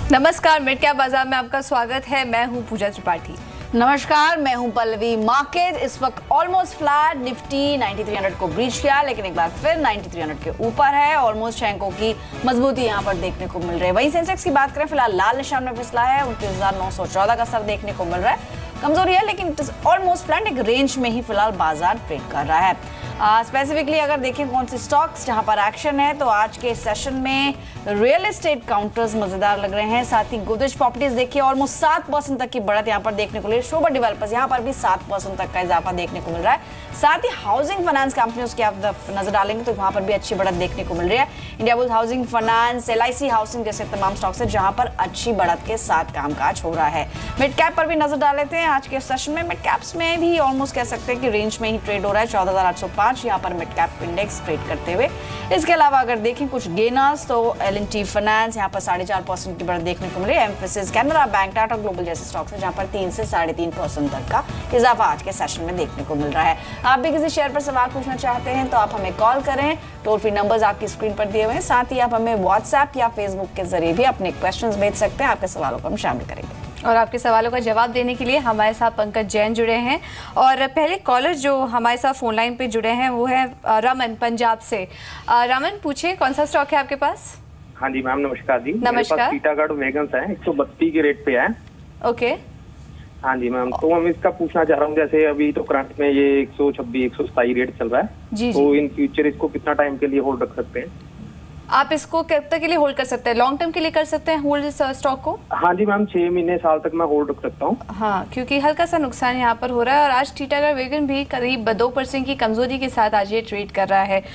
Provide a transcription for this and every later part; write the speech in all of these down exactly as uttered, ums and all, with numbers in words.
नमस्कार, mid cap बाजार में आपका स्वागत है। मैं हूं पूजा त्रिपाठी। नमस्कार, मैं हूं पल्लवी। मार्केट इस वक्त ऑलमोस्ट फ्लैट, निफ्टी तिरानवे सौ को ब्रीच किया, लेकिन एक बार फिर तिरानवे सौ के ऊपर है। ऑलमोस्ट छह अंकों की मजबूती यहां पर देखने को मिल रही है। वहीं सेंसेक्स की बात करें, फिलहाल लाल निशान में फिसला है, उनतीस हजार नौ सौ चौदह का स्तर देखने को मिल रहा है। कमजोरी है, लेकिन ऑलमोस्ट फ्लैट, एक रेंज में ही फिलहाल बाजार ट्रेड कर रहा है। स्पेसिफिकली uh, अगर देखें कौन से स्टॉक्स जहां पर एक्शन है, तो आज के सेशन में रियल एस्टेट काउंटर्स मजेदार लग रहे हैं। साथ ही गोदरेज प्रॉपर्टीज देखिए, ऑलमोस्ट सात परसेंट तक की बढ़त यहां पर देखने को मिल रही है। शोभा डेवलपर्स यहां पर भी सात परसेंट तक का इजाफा देखने को मिल रहा है। साथ ही हाउसिंग फाइनेंस कंपनियों की आप नजर डालेंगे तो वहां पर भी अच्छी बढ़त देखने को मिल रही है। Indiabulls Housing Finance, L I C Housing जैसे तमाम स्टॉक्स है जहां पर अच्छी बढ़त के साथ कामकाज हो रहा है। मिड कैप पर भी नजर डाल लेते हैं आज के सेशन में। मिड कैप्स में भी ऑलमोस्ट कह सकते हैं कि रेंज में ही ट्रेड हो रहा है। चौदह हजार आठ सौ पांच यहाँ पर मिड कैप इंडेक्स ट्रेड करते हुए। इसके अलावा अगर देखें कुछ गेनर्स, तो एल एंड टी फाइनेंस यहाँ पर साढ़े चार परसेंट की बढ़त देखने को मिली। एम्फेसिस, कैनरा बैंक, टाटा ग्लोबल जैसे स्टॉक्स है जहाँ पर तीन से साढ़े तीन परसेंट तक का इजाफा आज के सेशन में देखने को मिल रहा है। आप भी किसी शेयर पर सवाल पूछना चाहते हैं तो आप हमें कॉल करें। टोल फ्री नंबर्स आपकी स्क्रीन पर दिए हुए हैं। साथ ही आप हमें व्हाट्सएप या फेसबुक के जरिए भी अपने क्वेश्चंस भेज सकते हैं। आपके सवालों को हम शामिल करेंगे। और आपके सवालों का जवाब देने के लिए हमारे साथ पंकज जैन जुड़े हैं। और पहले कॉलर जो हमारे साथ फोन लाइन पे जुड़े हैं वो है रमन, पंजाब से। रमन, पूछिए कौन सा स्टॉक है आपके पास? हाँ जी मैम, नमस्कार जी। नमस्कार। मेरे पास टीटागढ़ वैगन्स है, एक सौ बत्तीस के रेट पे है। ओके। हाँ जी मैम, तो हम इसका पूछना चाह रहा हूँ, जैसे अभी तो करंट में ये एक सौ छब्बीस एक सौ सताईस रेट चल रहा है जी, तो जी। इन फ्यूचर इसको कितना टाइम के लिए होल्ड रख सकते हैं? आप इसको कब तक के लिए होल्ड कर सकते हैं? लॉन्ग टर्म के लिए कर सकते हैं होल्ड इस स्टॉक को? हाँ जी मैम, छह महीने साल तक मैं होल्ड रख सकता हूँ। हाँ, क्योंकि हल्का सा नुकसान यहाँ पर हो रहा है। और आज टीटागढ़ वैगन भी करीब दो परसेंट की कमजोरी के साथ आज ये ट्रेड कर रहा है।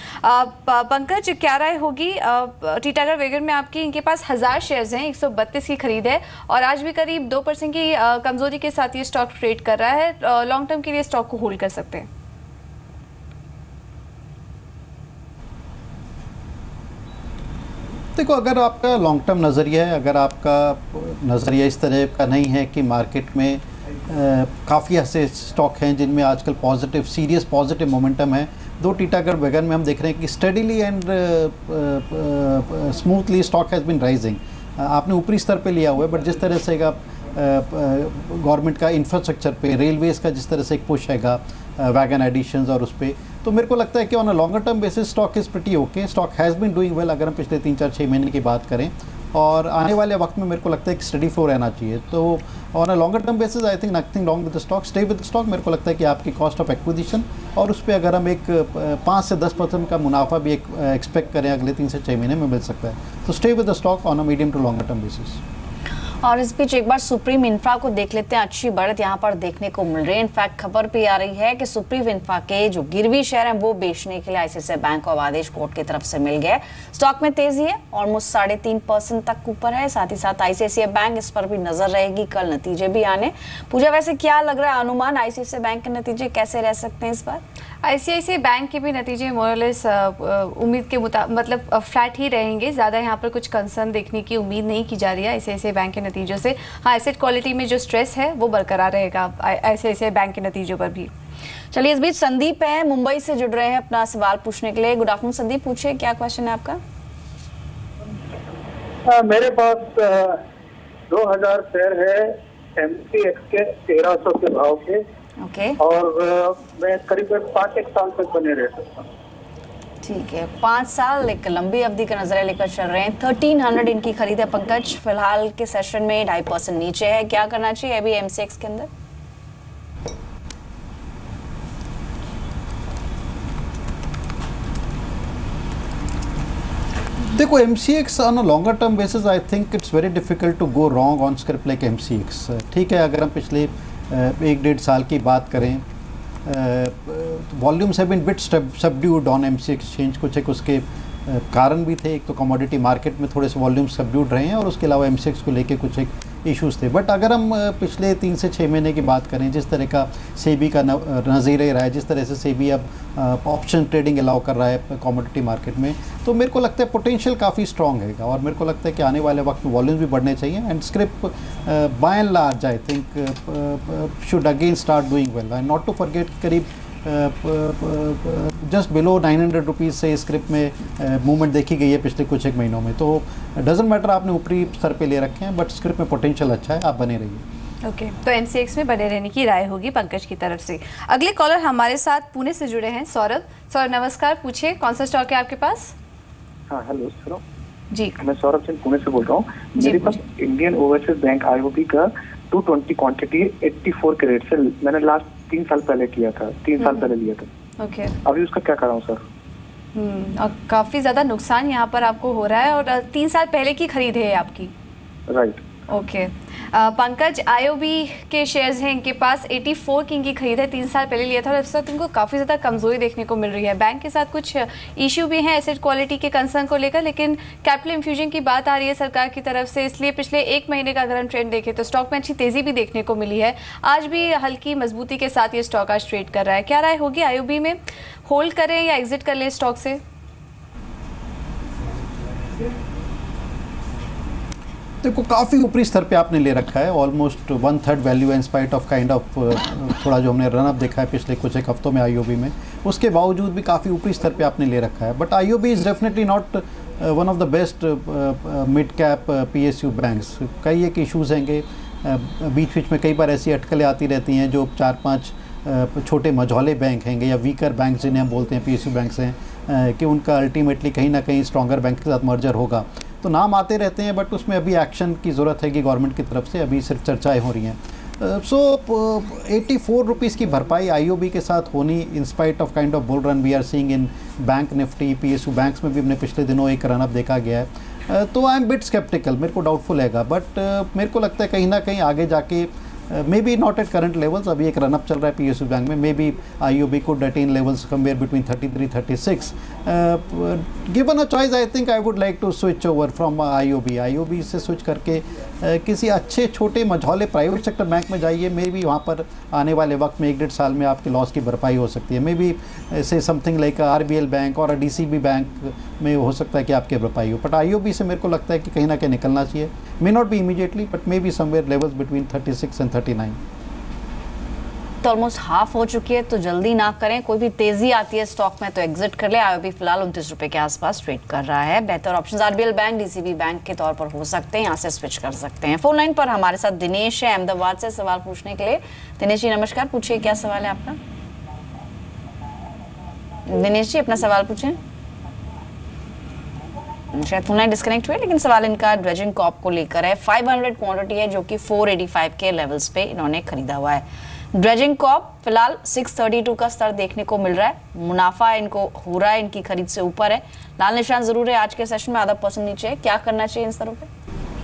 पंकज, क्या राय होगी टीटागढ़ वैगन में आपकी? इनके पास हजार शेयर्स हैं, एक सौ बत्तीस की खरीद है और आज भी करीब दो परसेंट की कमजोरी के साथ ये स्टॉक ट्रेड कर रहा है। लॉन्ग टर्म के लिए स्टॉक को होल्ड कर सकते हैं? देखो, अगर आपका लॉन्ग टर्म नज़रिया है, अगर आपका नज़रिया इस तरह का नहीं है कि मार्केट में काफ़ी ऐसे स्टॉक हैं जिनमें आजकल पॉजिटिव, सीरियस पॉजिटिव मोमेंटम है। दो टीटागढ़ वैगन में हम देख रहे हैं कि steadily and smoothly stock has been rising. आपने ऊपरी स्तर पे लिया हुआ है, बट जिस तरह से आप गवर्नमेंट का इंफ्रास्ट्रक्चर पे, रेलवेज़ का जिस तरह से एक पुश हैगा वैगन एडिशंस और उस पर, तो मेरे को लगता है कि on a longer term basis stock is pretty okay. Stock has been doing well अगर हम पिछले तीन चार छः महीने की बात करें, और आने वाले वक्त में मेरे को लगता है कि स्टडी फ्लो रहना चाहिए। तो on a longer term basis I think nothing wrong with the stock, stay with the stock. मेरे को लगता है कि आपकी कॉस्ट ऑफ एक्विजिशन और उस पर अगर हम एक पाँच से दस परसेंट का मुनाफा भी एक एक्सपेक्ट करें अगले तीन से छः महीने में मिल सकता है। तो stay with the stock on a medium to longer term basis. और इस बीच एक बार सुप्रीम इंफ्रा को देख लेते हैं। अच्छी बढ़त यहाँ पर देखने को मिल रही है। इनफैक्ट खबर भी आ रही है कि सुप्रीम इंफ्रा के जो गिरवी शेयर हैं वो बेचने के लिए आईसीआईसीआई बैंक को आदेश कोर्ट की तरफ से मिल गया। स्टॉक में तेजी है, ऑलमोस्ट साढ़े तीन परसेंट तक ऊपर है। साथ ही साथ आईसीआईसीआई बैंक, इस पर भी नजर रहेगी, कल नतीजे भी आने। पूजा, वैसे क्या लग रहा है अनुमान, आईसीआईसीआई बैंक के नतीजे कैसे रह सकते हैं इस बार? आईसीआईसीआई बैंक के भी नतीजे मोरलेस उम्मीद के मुताबिक मतलब फ्लैट ही रहेंगे। ज़्यादा यहाँ पर कुछ कंसर्न देखने की उम्मीद नहीं की जा रही है आईसीआईसीआई बैंक के नतीजों से। हाँ, एसेट क्वालिटी में जो स्ट्रेस है वो बरकरार रहेगा आईसीआईसीआई बैंक के नतीजों पर भी। चलिए, इस बीच संदीप है, मुंबई से जुड़ रहे हैं अपना सवाल पूछने के लिए। गुड आफ्टरनून संदीप, पूछिए क्या क्वेश्चन है आपका? आ, मेरे पास दो हजार शेयर है एमसीएक्स के तेरह सौ के भाव के। ओके। और आ, मैं करीबन पाँच एक साल तक बने रह सकता हूँ। ठीक है, पाँच साल एक लंबी अवधि का नजरिया लेकर चल रहे हैं। थर्टीन हंड्रेड इनकी खरीद है पंकज, फिलहाल के सेशन में ढाई परसेंट नीचे है। क्या करना चाहिए अभी एमसीएक्स के अंदर? देखो, M C X on a longer term basis I think it's very difficult to go wrong on script like M C X. ठीक है, अगर हम पिछले एक डेढ़ साल की बात करें, volumes have been bit subdued on M C exchange. कुछ एक उसके कारण भी थे, एक तो कमोडिटी मार्केट में थोड़े से वॉल्यूम्स सबड्यूड रहे हैं और उसके अलावा एम सी एक्स को लेके कुछ एक इश्यूज़ थे। बट अगर हम पिछले तीन से छः महीने की बात करें, जिस तरह का सेबी का नज़रिया रहा है, जिस तरह से सेबी अब ऑप्शन ट्रेडिंग अलाउ कर रहा है कमोडिटी मार्केट में, तो मेरे को लगता है पोटेंशियल काफ़ी स्ट्रॉन्ग है। और मेरे को लगता है कि आने वाले वक्त में वॉल्यूम्स भी बढ़ने चाहिए and script by and large I think should again start doing well. And not to forget, करीब just below nine hundred rupees से स्क्रिप्ट में मूवमेंट देखी गई है पिछले कुछ एक महीनों में। तो डजेंट मैटर आपने ऊपरी स्तर पे ले रखे हैं, बट स्क्रिप्ट में पोटेंशियल अच्छा है, आप बने रहिए। ओके okay, तो एनसीएक्स में बने रहने की राय होगी पंकज की तरफ से। अगले कॉलर हमारे साथ पुणे से जुड़े हैं सौरभ। सौरभ नमस्कार, पूछिए कौन सा स्टॉक है आपके पास? हाँ हेलो सर जी, मैं सौरभ सिंह पुणे से बोल रहा हूँ। मेरे पास इंडियन ओवरसीज बैंक आईओबी का two twenty quantity eighty four carat से मैंने लास्ट तीन साल पहले किया था, तीन साल पहले लिया था। Okay okay. अभी उसका क्या कराऊं सर? हम्म और काफी ज्यादा नुकसान यहाँ पर आपको हो रहा है, और तीन साल पहले की खरीद है आपकी? राइट। ओके पंकज, आईओबी के शेयर्स हैं इनके पास, चौरासी की इनकी खरीद है, तीन साल पहले लिया था और इस वक्त इनको काफ़ी ज़्यादा कमजोरी देखने को मिल रही है। बैंक के साथ कुछ इश्यू भी हैं एसेट क्वालिटी के कंसर्न को लेकर, लेकिन कैपिटल इन्फ्यूजन की बात आ रही है सरकार की तरफ से, इसलिए पिछले एक महीने का अगर हम ट्रेंड देखें तो स्टॉक में अच्छी तेज़ी भी देखने को मिली है। आज भी हल्की मजबूती के साथ ये स्टॉक आज ट्रेड कर रहा है। क्या राय होगी आईओबी में, होल्ड करें या एग्जिट कर लें स्टॉक से? देखो काफ़ी ऊपरी स्तर पे आपने ले रखा है, almost one third value in spite of kind of थोड़ा जो हमने रन अप देखा है पिछले कुछ एक हफ्तों में आईओबी में, उसके बावजूद भी काफ़ी ऊपरी स्तर पे आपने ले रखा है। But IOB is definitely not one of the best mid cap PSU banks. कई एक इशूज़ हैंगे, बीच बीच में कई बार ऐसी अटकलें आती रहती हैं जो चार पाँच छोटे मझौले बैंक हैंगे या वीकर बैंक जिन्हें हम बोलते हैं पीएसयू बैंक्स हैं, कि उनका अल्टीमेटली कहीं ना कहीं स्ट्रॉन्गर बैंक के साथ मर्जर होगा। तो नाम आते रहते हैं, बट उसमें अभी एक्शन की ज़रूरत है कि गवर्नमेंट की तरफ से, अभी सिर्फ चर्चाएं हो रही हैं। सो एटी फोर रुपीज़ की भरपाई आईओबी के साथ होनी in spite of kind of bull run we are seeing in bank nifty, PSU banks में भी हमने पिछले दिनों एक रन अप देखा गया है। uh, तो आई एम बिट स्केप्टिकल, मेरे को डाउटफुल हैगा, बट uh, मेरे को लगता है कहीं ना कहीं आगे जाके maybe not at current levels, अभी एक रनअप चल रहा है पीएसयू बैंक में, maybe IOB could attain levels somewhere between thirty three thirty six. Given a choice I think I would like to switch over from IOB IOB से switch करके uh, किसी अच्छे छोटे मझौले प्राइवेट सेक्टर बैंक में जाइए। May be वहाँ पर आने वाले वक्त में एक डेढ़ साल में आपके लॉस की भरपाई हो सकती है। Maybe say something like RBL bank और डीसीबी बैंक में हो सकता है कि आपकी भरपाई हो, बट आईओबी से मेरे को लगता है कि कहीं ना कहीं निकलना चाहिए। May not be immediately, but maybe somewhere levels between thirty six and thirty nine. तो ऑलमोस्ट हाफ हो चुकी है, तो जल्दी ना करें, कोई भी तेजी आती है स्टॉक में तो एग्जिट कर ले। आईओबी फिलहाल उनतीस रुपए के आसपास ट्रेड कर रहा है। बेहतर options RBL bank, DCB bank के तौर पर हो सकते हैं, यहाँ से स्विच कर सकते हैं। फोन लाइन पर हमारे साथ दिनेश है अहमदाबाद से सवाल पूछने के लिए। दिनेश जी नमस्कार, पूछिए क्या सवाल है आपका? दिनेश जी अपना सवाल पूछें। शायद फोन लाइन डिस्कनेक्ट हुई, लेकिन सवाल इनका ड्रेजिंग कॉप को लेकर है। पाँच सौ क्वांटिटी है जो कि चार सौ पचासी के लेवल्स पे इन्होंने खरीदा हुआ है। ड्रेजिंग कॉप फिलहाल छह सौ बत्तीस का स्तर देखने को मिल रहा है, मुनाफा इनको हो रहा है, इनकी खरीद से ऊपर है। लाल निशान जरूर है आज के सेशन में, आधा परसेंट नीचे है। क्या करना चाहिए इन स्तरों पे?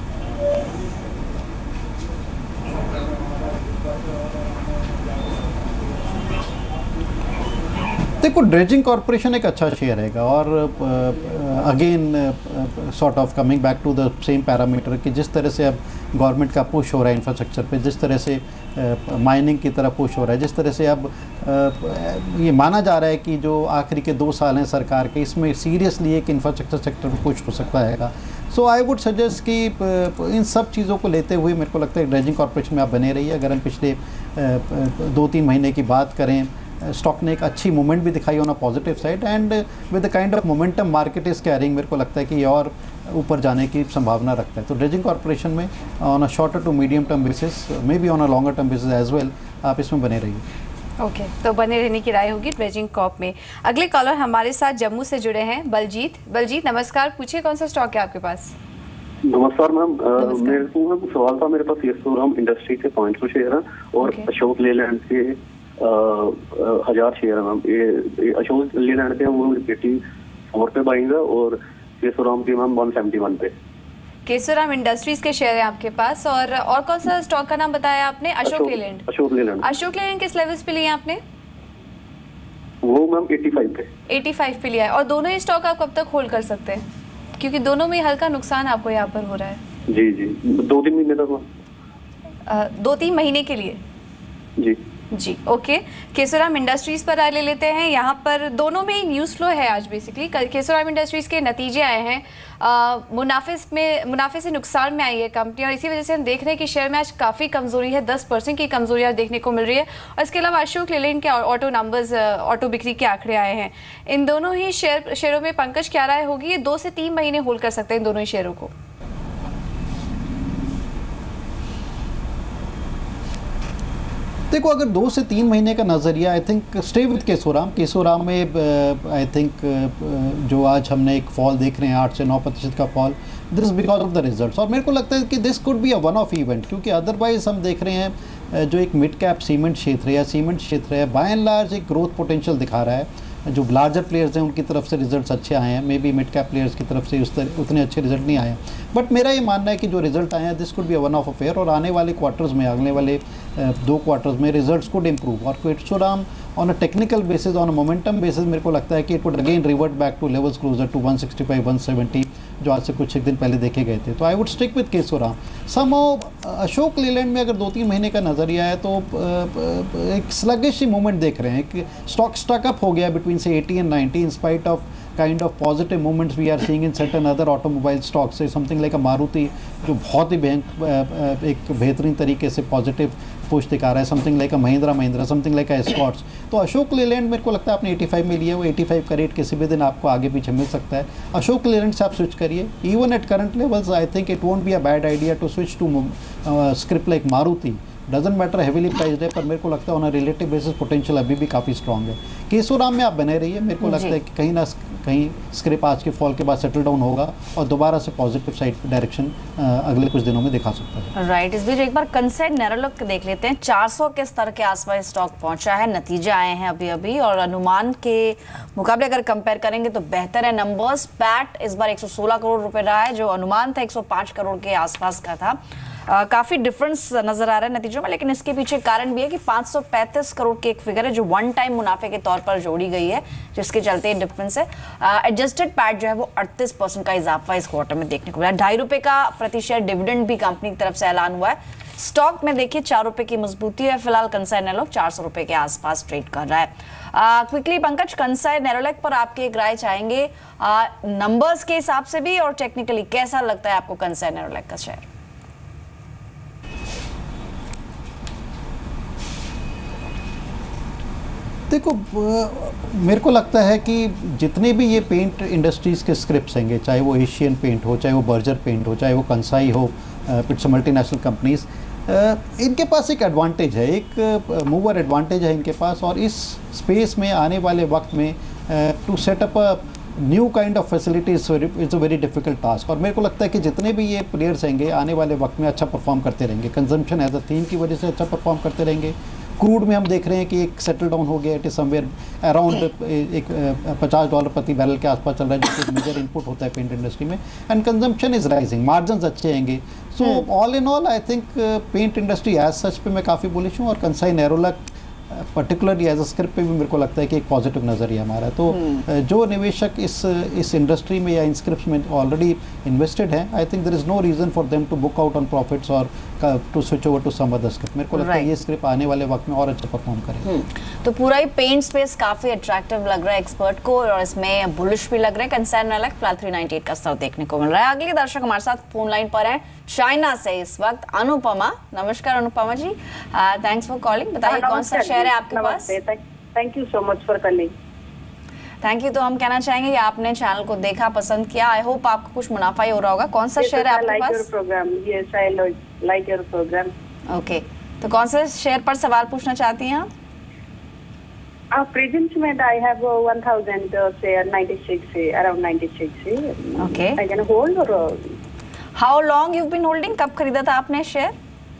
देखो ड्रेजिंग कॉरपोरेशन एक अच्छा शेयर रहेगा, और again sort of coming back to the same parameter कि जिस तरह से अब गवर्नमेंट का पुश हो रहा है इंफ्रास्ट्रक्चर पे, जिस तरह से माइनिंग uh, की तरफ पुश हो रहा है, जिस तरह से अब uh, ये माना जा रहा है कि जो आखिरी के दो साल हैं सरकार के, इसमें सीरियसली एक इंफ्रास्ट्रक्चर सेक्टर में पुश हो सकता है। सो आई वुड सजेस्ट कि uh, इन सब चीज़ों को लेते हुए मेरे को लगता है ड्रेजिंग कॉरपोरेशन में आप बने रहिए। अगर हम पिछले uh, दो तीन महीने की बात करें, स्टॉक ने एक अच्छी मूवमेंट भी दिखाई on a positive side, and with the kind of momentum market is carrying, मेरे को लगता है कि ये और ऊपर जाने की संभावना रखता है। तो ड्रेजिंग कॉरपोरेशन में on a shorter to medium term basis, maybe on a longer term basis as well, आप इसमें बने रहिए। ओके okay, तो बने रहने की राय होगी ड्रेजिंग कॉप में। अगले कॉलर हमारे साथ जम्मू से जुड़े हैं बलजीत। बलजीत नमस्कार, पूछिए कौन सा स्टॉक है आपके पास? नमस्कार मैम, मेरे को सवाल था, मेरे पास यशोराम इंडस्ट्री के पाँच सौ शेयर है और okay. अशोक लेलैंड के हजार शेयर है मैम। ये अशोक लेलैंड पे वो एटी फोर पे बाइंग है और केशोराम की मैम वन सेवेंटी वन पे। केशोराम इंडस्ट्रीज के शेयर है आपके पास, और और कौन सा स्टॉक का नाम बताया आपने? अशोक लेलैंड। अशोक लेलैंड अशोक लेलैंड किस लेवल्स पे लिया आपने? वो मैम पचासी पे पचासी पे लिया है। और दोनों ही स्टॉक आप कब तक होल्ड कर सकते हैं, क्योंकि दोनों में हल्का नुकसान आपको यहाँ पर हो रहा है? जी जी, दो तीन महीने तक। दो तीन महीने के लिए? जी। जी ओके, केशोराम इंडस्ट्रीज पर राय ले लेते हैं। यहाँ पर दोनों में ही न्यूज़ फ्लो है आज बेसिकली। कल केशोराम इंडस्ट्रीज के नतीजे आए हैं, मुनाफे में मुनाफे से नुकसान में आई है कंपनी, और इसी वजह से हम देख रहे हैं कि शेयर में आज काफ़ी कमजोरी है, दस परसेंट की कमजोरी आज देखने को मिल रही है। और इसके अलावा अशोक लेलैंड के ऑटो नंबर्स, ऑटो बिक्री के आंकड़े आए हैं। इन दोनों ही शेयर शेयरों में पंकज क्या राय होगी? ये दो से तीन महीने होल्ड कर सकते हैं इन दोनों ही शेयरों को? देखो, अगर दो से तीन महीने का नज़रिया, I think stay with Kesoram. Kesoram में आई थिंक जो आज हमने एक फॉल देख रहे हैं, आठ से नौ प्रतिशत का fall, this is because of the results. और मेरे को लगता है कि this could be a one off event, क्योंकि अदरवाइज हम देख रहे हैं जो एक मिड कैप सीमेंट क्षेत्र या सीमेंट क्षेत्र है, बाय एंड लार्ज एक ग्रोथ पोटेंशियल दिखा रहा है। जो लार्जर प्लेयर्स हैं उनकी तरफ से रिजल्ट्स अच्छे आए हैं, maybe mid cap players की तरफ से उस तरह उतने अच्छे रिजल्ट नहीं आए हैं। बट मेरा ये मानना है कि जो रिजल्ट आए हैं this could be a one off affair, और आने वाले क्वार्टर्स में, अगले वाले दो क्वार्टर्स में रिजल्ट्स कुड इम्प्रूव। और Kesoram on a technical basis, on a momentum basis, मेरे को लगता है कि it would again revert back to levels closer to one sixty five one seventy जो आज से कुछ एक दिन पहले देखे गए थे। तो I would stick with Kesoram. Somehow Ashok Leyland में अगर दो तीन महीने का नज़रिया है तो एक स्लगिश मूवमेंट देख रहे हैं कि स्टॉक स्टक अप हो गया बिटवीन से eighty and ninety in spite of kind of positive movements we are seeing in certain other automobile stocks, say something like a Maruti जो बहुत ही भयंकर एक बेहतरीन तरीके से पॉजिटिव पुश दिखा रहा है, something like a Mahindra Mahindra, something like a Escorts. तो अशोक लेलैंड मेरे को लगता है आपने पचासी में लिया, वो पचासी का रेट किसी भी दिन आपको आगे पीछे मिल सकता है। अशोक लेलैंड से आप स्विच करिए, even at current levels I think it won't be a bad idea to switch to script like Maruti. Doesn't matter heavily priced है, पर मेरे को लगता है on a relative basis potential अभी भी काफ़ी स्ट्रॉन्ग है। केशोराम में आप बने रहिए, मेरे को लगता है कि कहीं ना कहीं स्क्रिप आज के फॉल के बाद सेटल डाउन होगा और दोबारा से पॉजिटिव साइड डायरेक्शन अगले कुछ दिनों में दिखा सकता है। राइट right, इस बीच एक बार कंसर्न नेरोलैक देख लेते हैं। चार सौ के स्तर के आसपास स्टॉक पहुंचा है, नतीजे आए हैं अभी अभी, और अनुमान के मुकाबले अगर कंपेयर करेंगे तो बेहतर है नंबर्स। पैट इस बार एक सौ सोलह करोड़ रुपए रहा है, जो अनुमान था एक सौ पाँच करोड़ के आसपास का था। Uh, काफी डिफरेंस नजर आ रहा है नतीजों में, लेकिन इसके पीछे कारण भी है कि पाँच सौ पैंतीस करोड़ की एक फिगर है जो वन टाइम मुनाफे के तौर पर जोड़ी गई है, जिसके चलते डिफरेंस है। एडजस्टेड uh, पैट जो है वो अड़तीस परसेंट का इजाफा इस क्वार्टर में देखने को मिला। ढाई रुपए का प्रति शेयर डिविडेंड भी कंपनी की तरफ से ऐलान हुआ है। स्टॉक में देखिए चार रुपए की मजबूती है। फिलहाल कंसाई नेरोलैक चार सौ रुपए के आसपास ट्रेड कर रहा है। क्विकली uh, पंकज, कंसाई नेरोलैक पर आपके एक राय चाहेंगे, नंबर्स uh, के हिसाब से भी और टेक्निकली कैसा लगता है आपको कंसाई नेरोलैक का शेयर? देखो, मेरे को लगता है कि जितने भी ये पेंट इंडस्ट्रीज़ के स्क्रिप्ट्स होंगे, चाहे वो एशियन पेंट हो, चाहे वो बर्जर पेंट हो, चाहे वो कंसाई हो, इट्स मल्टीनेशनल कंपनीज, इनके पास एक एडवांटेज है, एक मूवर एडवांटेज है इनके पास। और इस स्पेस में आने वाले वक्त में to set up a new kind of facility is a very difficult task. और मेरे को लगता है कि जितने भी ये प्लेयर्स होंगे आने वाले वक्त में अच्छा परफॉर्म करते रहेंगे। कंजम्पशन एज अ थीम की वजह से अच्छा परफॉर्म करते रहेंगे। क्रूड में हम देख रहे हैं कि एक सेटल डाउन हो गया, इट इज समवेयर अराउंड एक पचास डॉलर प्रति बैरल के आसपास चल रहा है, जो कि मेजर इनपुट होता है पेंट इंडस्ट्री में। And consumption is rising, margins अच्छे आएंगे। So all in all I think paint industry as such पे मैं काफ़ी बुलिश हूँ, और Kansai Nerolac particularly as a script पे भी मेरे को लगता है कि एक पॉजिटिव नज़रिया हमारा है। तो जो निवेशक इस इस इंडस्ट्री में या इन स्क्रिप्ट्स में ऑलरेडी इन्वेस्टेड हैं, I think there is no reason for them to book out on profits और to switch over to some other script. मेरे को लगता है ये स्क्रिप्ट आने वाले वक्त में और अच्छा परफॉर्म करेगा। तो पूरा ही पेंट स्पेस काफ़ी अट्रैक्टिव लग रहा है एक्सपर्ट को, और इसमें बुलिश भी लग रहा है। कंसर्न नेरोलैक फिलहाल तीन सौ अट्ठानवे का स्तर देखने को मिल रहा है। अगले दर्शक हमारे साथ फोन लाइन पर है चाइना से इस वक्त अनुपमा। नमस्कार Anupama ji, thanks for calling. बताइए कौन सा शेयर है आपके पास? Thank you so much for calling. Thank you. तो हम कहना चाहेंगे कि आपने चैनल को देखा, पसंद किया, आई होप आपको कुछ मुनाफा ही हो रहा होगा। कौन सा शेयर है आपके पास? Program, yes I like your program. Okay, तो कौन से शेयर पर सवाल पूछना चाहती हैं आप? Uh, present में I have uh, one thousand uh, share, ninety-six around ninety-six. Okay. I can hold or? Uh, How long you've been holding? कब खरीदा था आपने शेयर?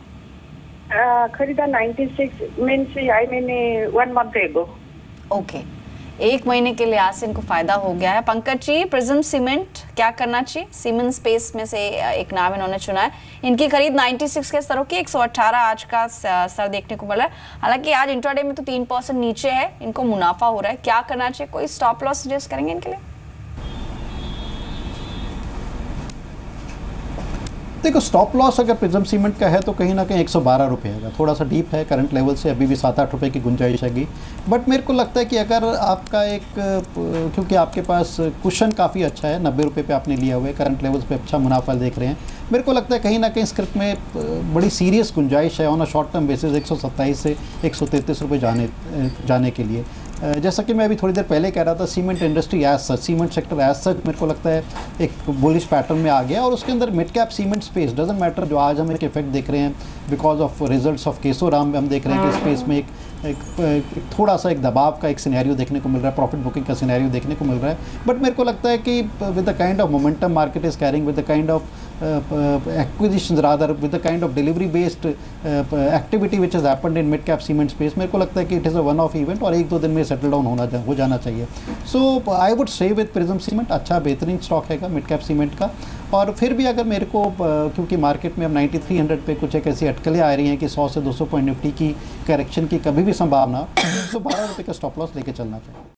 uh, खरीदा ninety-six means I mean one month ago. Okay. एक महीने के लिहाज से इनको फायदा हो गया है। पंकज जी, प्रिज्म सीमेंट क्या करना चाहिए? सीमेंट स्पेस में से एक नाम इन्होंने चुना है। इनकी खरीद छियानवे के स्तरों की, एक सौ अठारह आज का स्तर देखने को मिला है। हालांकि आज इंट्राडे में तो तीन परसेंट नीचे है, इनको मुनाफा हो रहा है। क्या करना चाहिए? कोई स्टॉप लॉस सजेस्ट करेंगे इनके लिए? देखो स्टॉप लॉस अगर प्रिज्म सीमेंट का है तो कहीं ना कहीं एक सौ बारह रुपये है, थोड़ा सा डीप है करंट लेवल से, अभी भी सात आठ रुपये की गुंजाइश हैगी। बट मेरे को लगता है कि अगर आपका एक, क्योंकि आपके पास कुशन काफ़ी अच्छा है, नब्बे रुपये पे आपने लिया हुआ है, करंट लेवल्स पे अच्छा मुनाफा देख रहे हैं, मेरे को लगता है कहीं ना कहीं स्क्रिप्ट में बड़ी सीरियस गुंजाइश है on a short term basis एक सौ सत्ताईस से एक सौ तैंतीस रुपये जाने जाने के लिए। जैसा कि मैं अभी थोड़ी देर पहले कह रहा था, cement industry as such, cement sector as such मेरे को लगता है एक बुलिश पैटर्न में आ गया, और उसके अंदर mid cap cement space doesn't matter, जो आज हम एक इफेक्ट देख रहे हैं because of results of Kesoram, हम देख रहे हैं कि स्पेस में एक, एक, एक थोड़ा सा एक दबाव का एक सिनेरियो देखने को मिल रहा है, प्रॉफिट बुकिंग का सिनेरियो देखने को मिल रहा है। बट मेरे को लगता है कि with the kind of momentum market is carrying, with the kind of acquisitions rather, with the kind of delivery based activity which is happened in mid cap cement space, मेरे को लगता है कि it is a one off event और एक दो दिन में सेटल डाउन होना हो जाना चाहिए। So I would stay with Prism cement, अच्छा बेहतरीन स्टॉक हैगा मिड कैप सीमेंट का। और फिर भी अगर मेरे को, क्योंकि मार्केट में अब नाइन्टी थ्री हंड्रेड पे कुछ एक ऐसी अटकलें आ रही हैं कि सौ से दो सौ पॉइंट निफ्टी की करेक्शन की कभी भी संभावना, एक सौ बारह रुपये का स्टॉप लॉस लेके चलना चाहिए।